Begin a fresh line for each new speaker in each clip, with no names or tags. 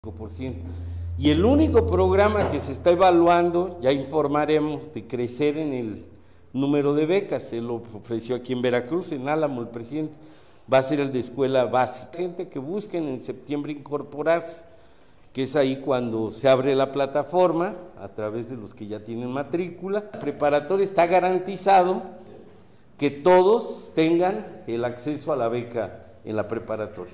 5%. Y el único programa que se está evaluando, ya informaremos, de crecer en el número de becas, se lo ofreció aquí en Veracruz, en Álamo, el presidente, va a ser el de escuela básica. Gente que busquen en septiembre incorporarse, que es ahí cuando se abre la plataforma, a través de los que ya tienen matrícula. La preparatoria está garantizado que todos tengan el acceso a la beca en la preparatoria.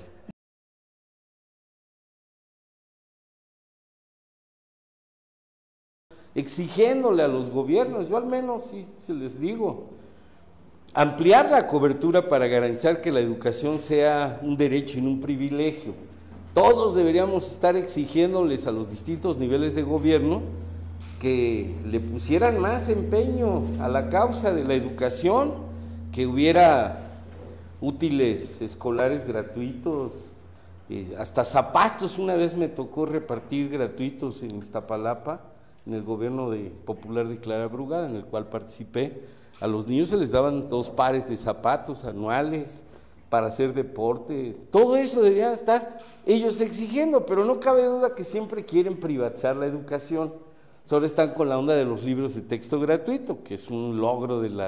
Exigiéndole a los gobiernos, yo al menos sí se les digo, ampliar la cobertura para garantizar que la educación sea un derecho y no un privilegio. Todos deberíamos estar exigiéndoles a los distintos niveles de gobierno que le pusieran más empeño a la causa de la educación, que hubiera útiles escolares gratuitos, hasta zapatos. Una vez me tocó repartir gratuitos en Iztapalapa, en el gobierno popular de Clara Brugada, en el cual participé. A los niños se les daban 2 pares de zapatos anuales para hacer deporte. Todo eso deberían estar ellos exigiendo, pero no cabe duda que siempre quieren privatizar la educación. Solo están con la onda de los libros de texto gratuito, que es un logro de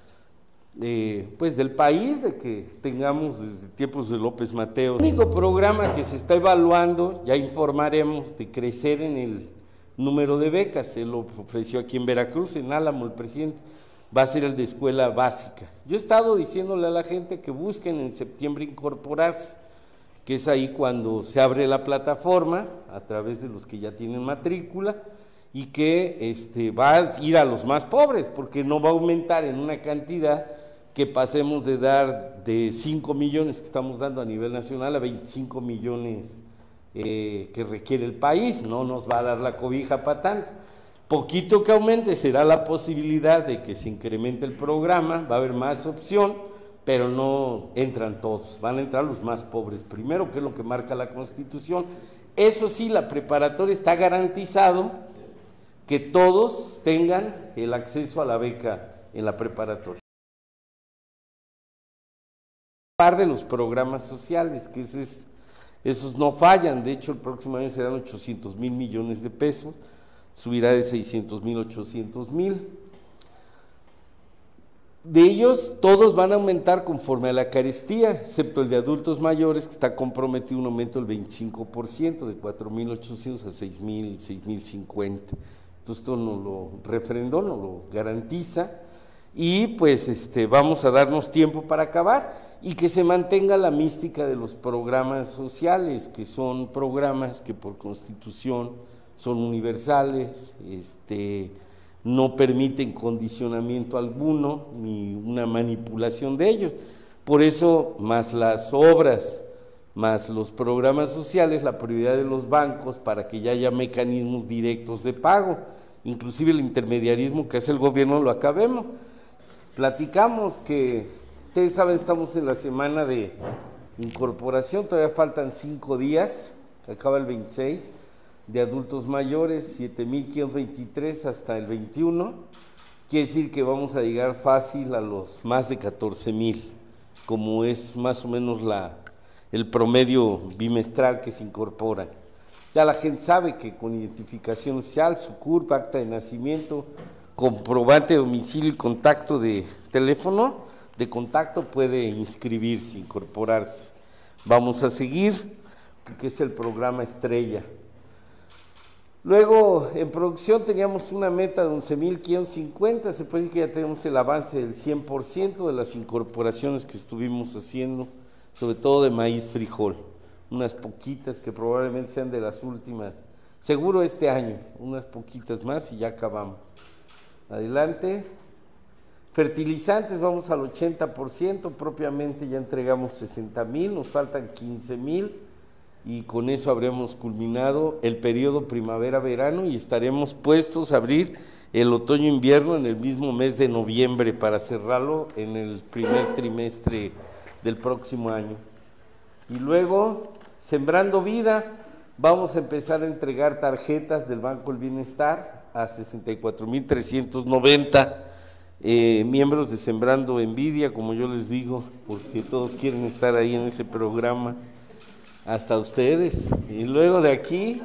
del país, de que tengamos desde tiempos de López Mateos. El único programa que se está evaluando, ya informaremos, de crecer en el número de becas, se lo ofreció aquí en Veracruz, en Álamo, el presidente, va a ser el de escuela básica. Yo he estado diciéndole a la gente que busquen en septiembre incorporarse, que es ahí cuando se abre la plataforma, a través de los que ya tienen matrícula, y que va a ir a los más pobres, porque no va a aumentar en una cantidad que pasemos de dar de 5 millones que estamos dando a nivel nacional a 25 millones que requiere el país. No nos va a dar la cobija para tanto. Poquito que aumente será la posibilidad de que se incremente el programa, va a haber más opción, pero no entran todos, van a entrar los más pobres primero, que es lo que marca la Constitución. Eso sí, la preparatoria está garantizado que todos tengan el acceso a la beca en la preparatoria. Par de los programas sociales, que esos no fallan. De hecho, el próximo año serán 800,000 millones de pesos, subirá de 600,000 a 800,000. De ellos, todos van a aumentar conforme a la carestía, excepto el de adultos mayores, que está comprometido un aumento del 25%, de 4,800 a 6,050. Entonces, esto nos lo refrendó, nos lo garantiza, y pues vamos a darnos tiempo para acabar, y que se mantenga la mística de los programas sociales, que son programas que por Constitución son universales, no permiten condicionamiento alguno, ni una manipulación de ellos. Por eso, más las obras, más los programas sociales, la prioridad de los bancos para que ya haya mecanismos directos de pago, inclusive el intermediarismo que hace el gobierno lo acabemos. Platicamos que, ustedes saben, estamos en la semana de incorporación, todavía faltan 5 días, acaba el 26, de adultos mayores, 7,523 hasta el 21, quiere decir que vamos a llegar fácil a los más de 14,000, como es más o menos el promedio bimestral que se incorporan. Ya la gente sabe que con identificación oficial, su CURP, acta de nacimiento, comprobante de domicilio y contacto de teléfono de contacto puede inscribirse, incorporarse. Vamos a seguir, porque es el programa estrella. Luego, en producción teníamos una meta de 11,550, se puede decir que ya tenemos el avance del 100% de las incorporaciones que estuvimos haciendo, sobre todo de maíz, frijol, unas poquitas que probablemente sean de las últimas, seguro este año, unas poquitas más y ya acabamos. Adelante. Fertilizantes, vamos al 80%, propiamente ya entregamos 60,000, nos faltan 15,000, y con eso habremos culminado el periodo primavera-verano y estaremos puestos a abrir el otoño-invierno en el mismo mes de noviembre para cerrarlo en el primer trimestre del próximo año. Y luego, Sembrando Vida, vamos a empezar a entregar tarjetas del Banco del Bienestar a 64,390 miembros de Sembrando Envidia, como yo les digo, porque todos quieren estar ahí en ese programa. Hasta ustedes. Y luego de aquí,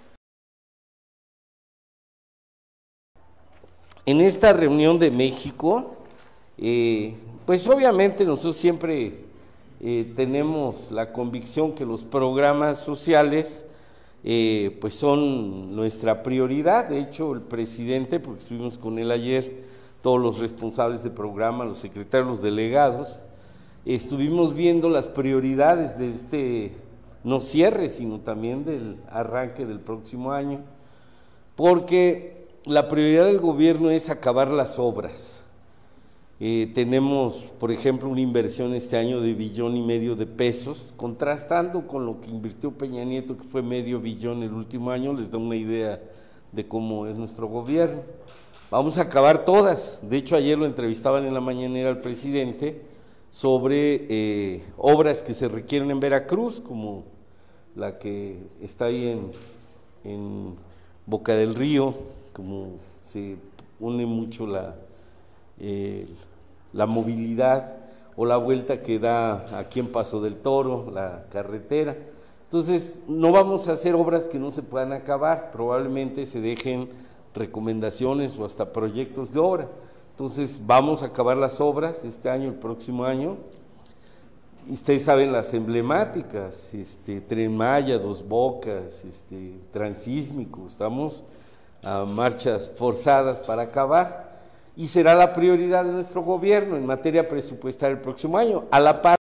en esta reunión de México, pues obviamente nosotros siempre tenemos la convicción que los programas sociales pues son nuestra prioridad. De hecho, el presidente, porque estuvimos con él ayer, todos los responsables de programa, los secretarios, los delegados, estuvimos viendo las prioridades de este no cierre, sino también del arranque del próximo año, porque la prioridad del gobierno es acabar las obras. Tenemos, por ejemplo, una inversión este año de $1,5 billones de pesos, contrastando con lo que invirtió Peña Nieto, que fue $500 millones el último año, les da una idea de cómo es nuestro gobierno. Vamos a acabar todas. De hecho, ayer lo entrevistaban en la mañanera al presidente sobre obras que se requieren en Veracruz, como la que está ahí en Boca del Río, como se une mucho la movilidad, o la vuelta que da aquí en Paso del Toro, la carretera. Entonces, no vamos a hacer obras que no se puedan acabar, probablemente se dejen recomendaciones o hasta proyectos de obra. Entonces, vamos a acabar las obras este año, el próximo año. Y ustedes saben las emblemáticas, Tren Maya, Dos Bocas, Transísmico, estamos a marchas forzadas para acabar. Y será la prioridad de nuestro gobierno en materia presupuestaria el próximo año, a la par